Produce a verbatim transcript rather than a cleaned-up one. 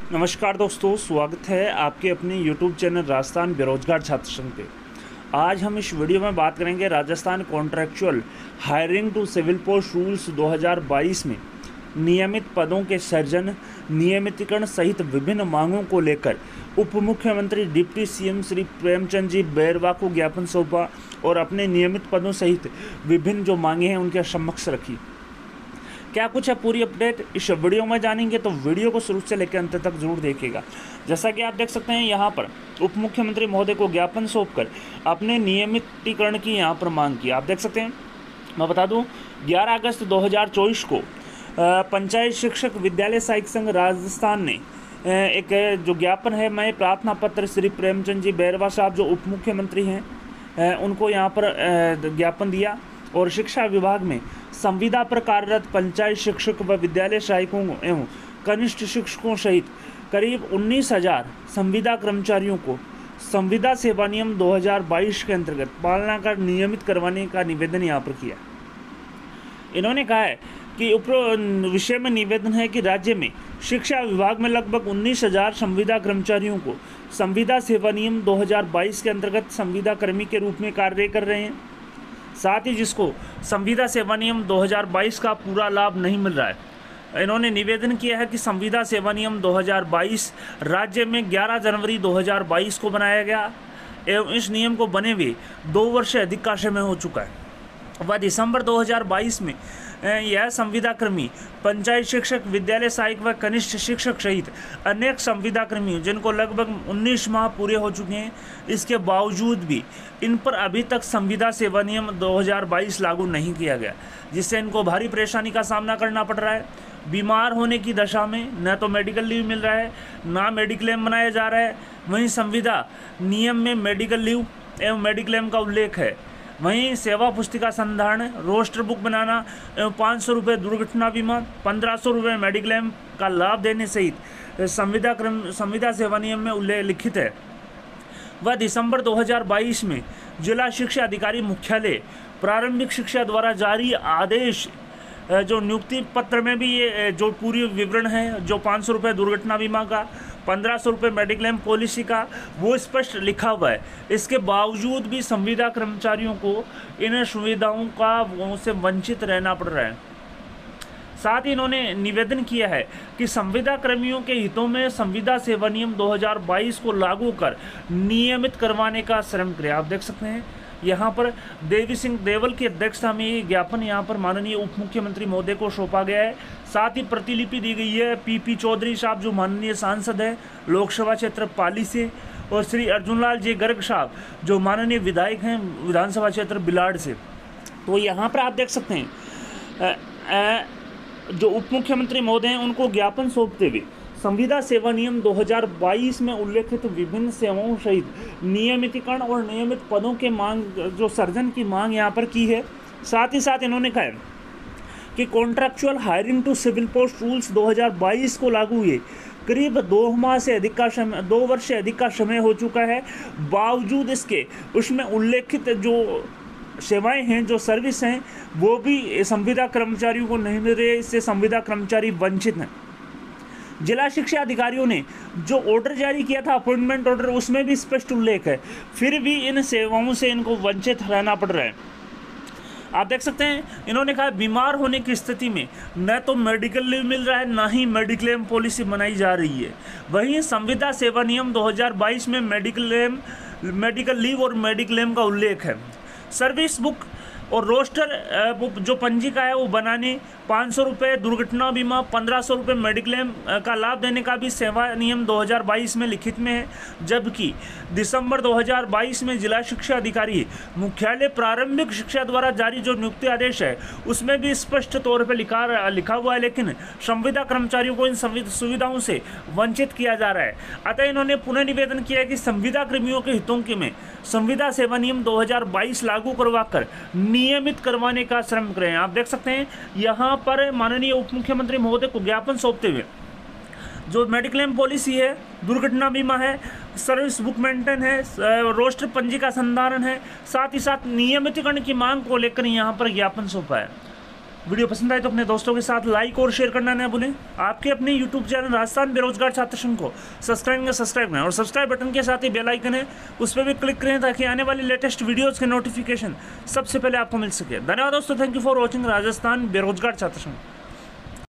नमस्कार दोस्तों, स्वागत है आपके अपने YouTube चैनल राजस्थान बेरोजगार छात्र संघ पे। आज हम इस वीडियो में बात करेंगे Rajasthan contractual hiring to civil post rules दो हज़ार बाईस में नियमित पदों के सृजन, नियमितीकरण सहित विभिन्न मांगों को लेकर उप मुख्यमंत्री डिप्टी सीएम श्री प्रेमचंद जी बैरवा को ज्ञापन सौंपा और अपने नियमित पदों सहित विभिन्न जो मांगे हैं उनके समक्ष रखी। क्या कुछ है पूरी अपडेट इस वीडियो में जानेंगे, तो वीडियो को शुरू से लेकर अंत तक जरूर देखिएगा। जैसा कि आप देख सकते हैं, यहाँ पर उप मुख्यमंत्री महोदय को ज्ञापन सौंपकर अपने नियमितीकरण की यहाँ पर मांग की। आप देख सकते हैं, मैं बता दूं ग्यारह अगस्त दो हज़ार चौबीस को पंचायत शिक्षक विद्यालय सहायक संघ राजस्थान ने एक जो ज्ञापन है मैं प्रार्थना पत्र श्री प्रेमचंद जी बैरवा साहब जो उप मुख्यमंत्री हैं उनको यहाँ पर ज्ञापन दिया और शिक्षा विभाग में संविदा पर कार्यरत पंचायत शिक्षक व विद्यालय सहायकों एवं कनिष्ठ शिक्षकों सहित करीब उन्नीस हज़ार संविदा कर्मचारियों को संविदा सेवा नियम दो हज़ार बाईस के अंतर्गत पालना कर नियमित करवाने का निवेदन यहाँ पर किया। इन्होंने कहा है कि उपरोक्त विषय में निवेदन है कि राज्य में शिक्षा विभाग में लगभग उन्नीस हज़ार संविदा कर्मचारियों को संविदा सेवा नियम दो हज़ार बाईस के अंतर्गत संविदा कर्मी के रूप में कार्य कर रहे हैं, साथ ही जिसको संविदा सेवा नियम दो हज़ार बाईस का पूरा लाभ नहीं मिल रहा है। इन्होंने निवेदन किया है कि संविदा सेवा नियम दो हज़ार बाईस राज्य में ग्यारह जनवरी दो हज़ार बाईस को बनाया गया एवं इस नियम को बने हुए दो वर्ष से अधिक का समय हो चुका है। वह दिसंबर दो हज़ार बाईस में यह संविदा कर्मी पंचायत शिक्षक, विद्यालय सहायक व कनिष्ठ शिक्षक सहित अनेक संविदा कर्मी जिनको लगभग उन्नीस माह पूरे हो चुके हैं, इसके बावजूद भी इन पर अभी तक संविदा सेवा नियम दो हज़ार बाईस लागू नहीं किया गया, जिससे इनको भारी परेशानी का सामना करना पड़ रहा है। बीमार होने की दशा में न तो मेडिकल लीव मिल रहा है, ना मेडिक्लेम बनाया जा रहा है। वहीं संविदा नियम में मेडिकल लीव एवं मेडिक्लेम का उल्लेख है। वहीं सेवा पुस्तिका संधारण, रोस्टर बुक बनाना एवं पाँच सौ रुपये दुर्घटना बीमा, पंद्रह सौ रुपये मेडिक्लेम का लाभ देने सहित संविदा क्रम संविदा सेवा नियम में उल्लेख लिखित है। वह दिसंबर दो हज़ार बाईस में जिला शिक्षा अधिकारी मुख्यालय प्रारंभिक शिक्षा द्वारा जारी आदेश जो नियुक्ति पत्र में भी ये जो पूरी विवरण है, जो पाँच सौ रुपये दुर्घटना बीमा का, पंद्रह सौ रुपये मेडिक्लेम पॉलिसी का, वो स्पष्ट लिखा हुआ है। इसके बावजूद भी संविदा कर्मचारियों को इन सुविधाओं का से वंचित रहना पड़ रहा है। साथ ही इन्होंने निवेदन किया है कि संविदा कर्मियों के हितों में संविदा सेवा नियम दो हज़ार बाईस को लागू कर नियमित करवाने का श्रम करें। आप देख सकते हैं यहाँ पर देवी सिंह देवल की अध्यक्षता में ये ज्ञापन यहाँ पर माननीय उप मुख्यमंत्री महोदय को सौंपा गया है। साथ ही प्रतिलिपि दी गई है पीपी चौधरी साहब जो माननीय सांसद हैं लोकसभा क्षेत्र पाली से, और श्री अर्जुनलाल जी गर्ग साहब जो माननीय विधायक हैं विधानसभा क्षेत्र बिलाड़ से। तो यहाँ पर आप देख सकते हैं जो उप मुख्यमंत्री महोदय हैं उनको ज्ञापन सौंपते हुए संविदा सेवा नियम दो हज़ार बाईस में उल्लेखित विभिन्न सेवाओं सहित नियमितीकरण और नियमित पदों के मांग जो सर्जन की मांग यहाँ पर की है। साथ ही साथ इन्होंने कहा कि contractual hiring to civil post rules दो हज़ार बाईस को लागू हुए करीब दो माह से अधिक का समय दो वर्ष से अधिक का समय हो चुका है, बावजूद इसके उसमें उल्लेखित जो सेवाएं हैं, जो सर्विस हैं, वो भी संविदा कर्मचारियों को नहीं मिल रही। इससे संविदा कर्मचारी वंचित हैं। जिला शिक्षा अधिकारियों ने जो ऑर्डर जारी किया था अपॉइंटमेंट ऑर्डर, उसमें भी स्पष्ट उल्लेख है, फिर भी इन सेवाओं से इनको वंचित रहना पड़ रहा है। आप देख सकते हैं इन्होंने कहा बीमार होने की स्थिति में न तो मेडिकल लीव मिल रहा है, ना ही मेडिक्लेम पॉलिसी बनाई जा रही है। वहीं संविदा सेवा नियम दो हज़ार बाईस में मेडिक्लेम मेडिकल लीव और मेडिक्लेम का उल्लेख है। सर्विस बुक और रोस्टर जो पंजिका है वो बनाने, पाँच सौ रुपये दुर्घटना बीमा, पंद्रह सौ रुपये मेडिक्लेम का लाभ देने का भी सेवा नियम दो हज़ार बाईस में लिखित में है। जबकि दिसंबर दो हज़ार बाईस में जिला शिक्षा अधिकारी मुख्यालय प्रारंभिक शिक्षा द्वारा जारी जो नियुक्ति आदेश है उसमें भी स्पष्ट तौर पर लिखा लिखा हुआ है, लेकिन संविदा कर्मचारियों को इन सुविधाओं से वंचित किया जा रहा है। अतः इन्होंने पुनः निवेदन किया है कि संविदा कर्मियों के हितों के में संविदा सेवा नियम दो हज़ार बाईस लागू करवाकर नियमित करवाने का श्रम करें। आप देख सकते हैं यहाँ पर माननीय उप मुख्यमंत्री महोदय को ज्ञापन सौंपते हुए जो मेडिक्लेम पॉलिसी है, दुर्घटना बीमा है, सर्विस बुक मेंटेन है, रोस्टर पंजिका संधारण है, साथ ही साथ नियमितीकरण की मांग को लेकर यहाँ पर ज्ञापन सौंपा है। वीडियो पसंद आए तो अपने दोस्तों के साथ लाइक और शेयर करना न भूलें। आपके अपने यूट्यूब चैनल राजस्थान बेरोजगार छात्र संघ को सब्सक्राइब सब्सक्राइब करें और सब्सक्राइब बटन के साथ ही बेल आइकन है उस पर भी क्लिक करें ताकि आने वाली लेटेस्ट वीडियोज़ के नोटिफिकेशन सबसे पहले आपको मिल सके। धन्यवाद दोस्तों, thank you for watching Rajasthan बेरोजगार छात्र संघ।